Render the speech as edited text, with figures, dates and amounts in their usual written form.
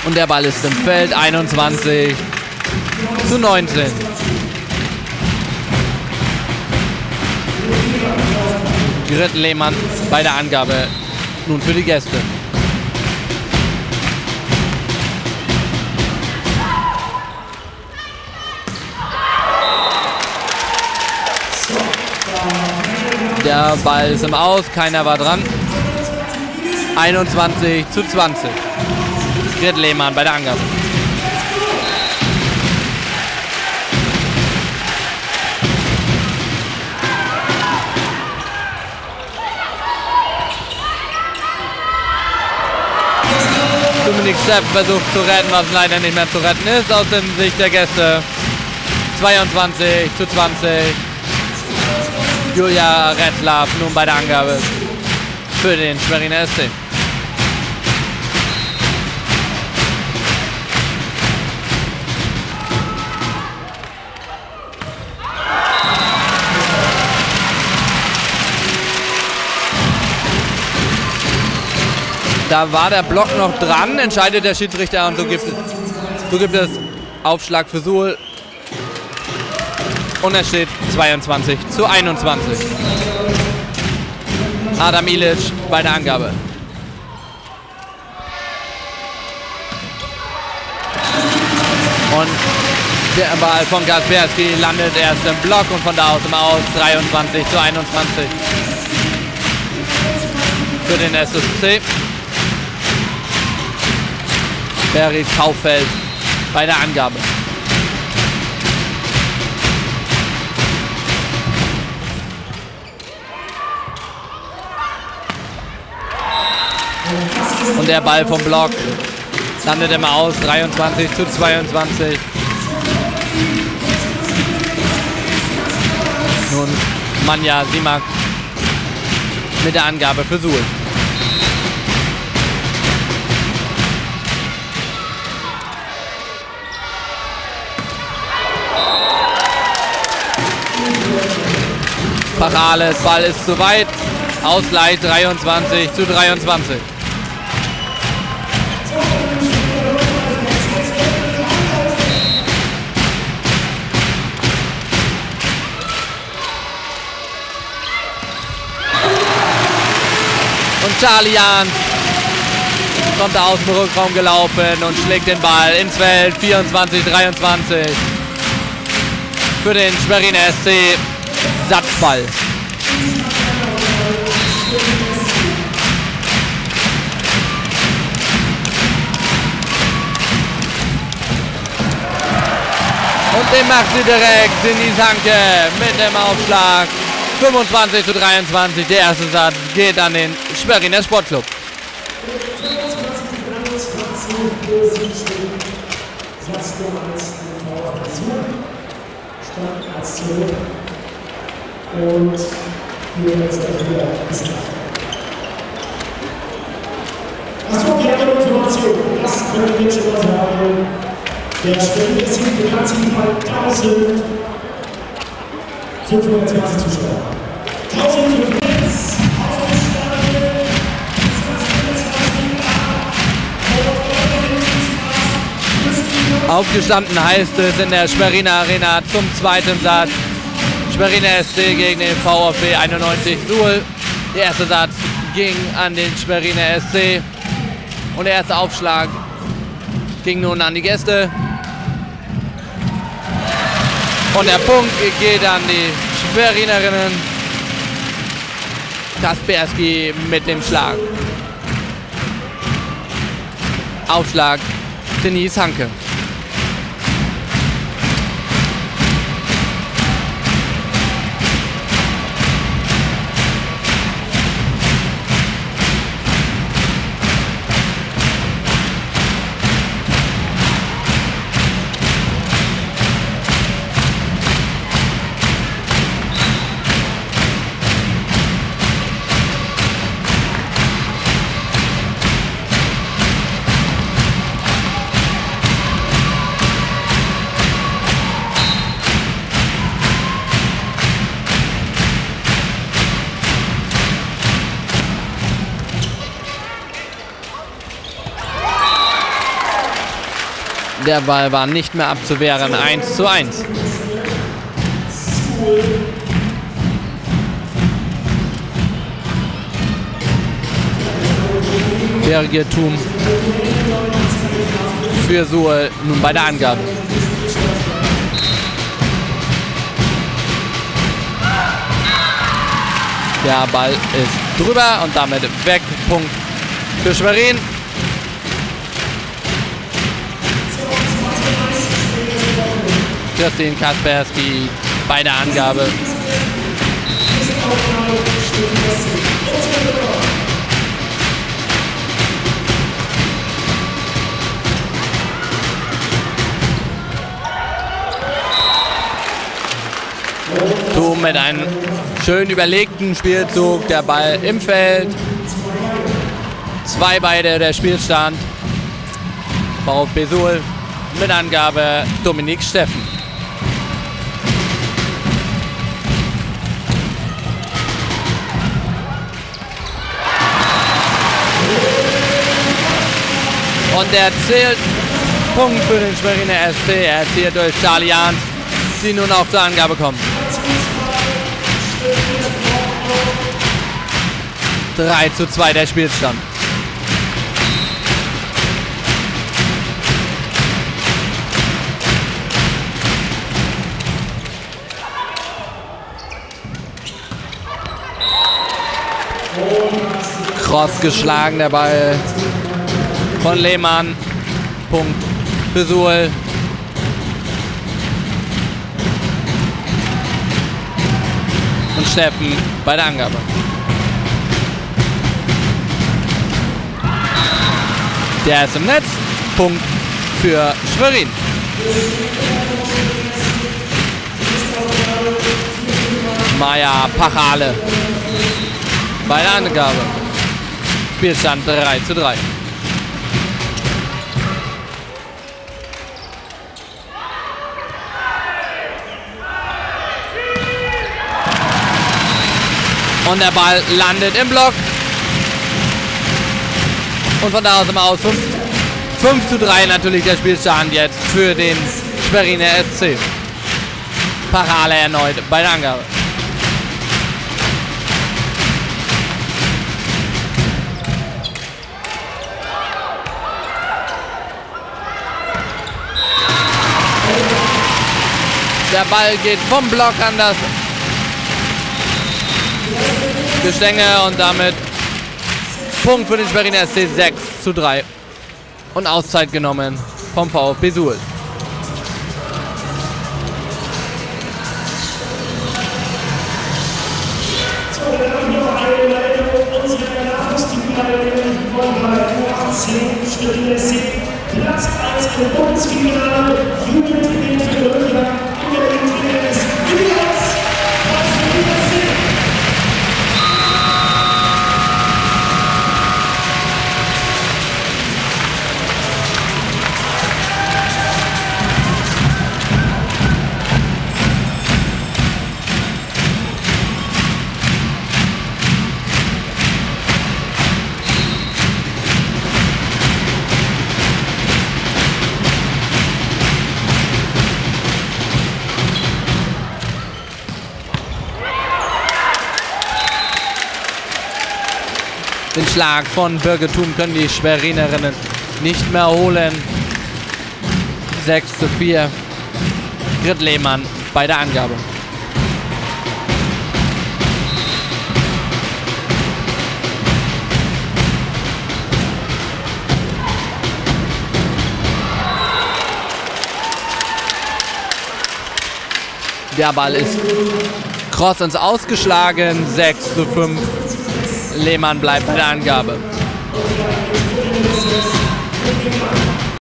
Und der Ball ist im Feld. 21 zu 19. Grit Lehmann bei der Angabe. Nun für die Gäste. Der Ball ist im Aus, keiner war dran. 21 zu 20. Grit Lehmann bei der Angabe. Dominik Stepp versucht zu retten, was leider nicht mehr zu retten ist, aus der Sicht der Gäste. 22 zu 20. Julia Retzlaff nun bei der Angabe für den Schweriner SC. Da war der Block noch dran, entscheidet der Schiedsrichter und so gibt es Aufschlag für Suhl. Und es steht 22 zu 21. Adam Ilic bei der Angabe. Und der Ball von Kaspersky landet erst im Block und von da aus im Aus. 23 zu 21 für den SSC. Berit Kauffeld bei der Angabe. Und der Ball vom Block landet im Aus. 23 zu 22. Nun Manja Simak mit der Angabe für Suhl. Parales, Ball ist zu weit. Ausgleich 23 zu 23. Und Charlie Jahn kommt aus dem Rückraum gelaufen und schlägt den Ball ins Feld. 24 23 für den Schweriner SC. Satzball. Und den macht sie direkt Denise Hanke mit dem Aufschlag. 25 zu 23. Der erste Satz geht an den Schweriner Sportclub. Und wir jetzt wieder bis gleich. Achso, die andere Information, das können wir jetzt schon mal sagen. Der Schweriner SC bekannt sich bei 1520 Zuschauer. 1500. Aufgestanden heißt es in der Schweriner Arena zum zweiten Satz. Schweriner SC gegen den VfB 91 Suhl. Der erste Satz ging an den Schweriner SC. Und der erste Aufschlag ging nun an die Gäste. Und der Punkt geht an die Schwerinerinnen. Kaspersky mit dem Schlag. Aufschlag Denise Hanke. Der Ball war nicht mehr abzuwehren. 1:1. Birgetum für Suhl nun bei der Angabe. Der Ball ist drüber und damit weg. Punkt für Schwerin. Christine Kaspersky bei der Angabe. Thum mit einem schön überlegten Spielzug, der Ball im Feld. 2 beide der Spielstand. VfB Suhl mit Angabe Dominik Steffen. Und er zählt Punkt für den Schweriner SC, erzielt durch Charlie Jahns, die nun auch zur Angabe kommen. 3:2 der Spielstand. Cross geschlagen, der Ball von Lehmann. Punkt für Suhl. Und Steffen bei der Angabe. Der ist im Netz. Punkt für Schwerin. Maja Pachale bei der Angabe. Spielstand 3:3. Und der Ball landet im Block. Und von da aus immer aus 5:3 natürlich der Spielstand jetzt für den Schweriner SC. Pachale erneut bei der Angabe. Der Ball geht vom Block an das Gestänge und damit Punkt für den Schweriner SC 6:3. Und Auszeit genommen vom VfB Suhl. Platz 1 im Bundesfinale, Jugendtraining für Olympiak, Jugendtraining des Julius. Den Schlag von Birgetum können die Schwerinerinnen nicht mehr holen. 6:4. Grit Lehmann bei der Angabe. Der Ball ist cross ins Ausgeschlagen. 6:5. Lehmann bleibt bei der Angabe.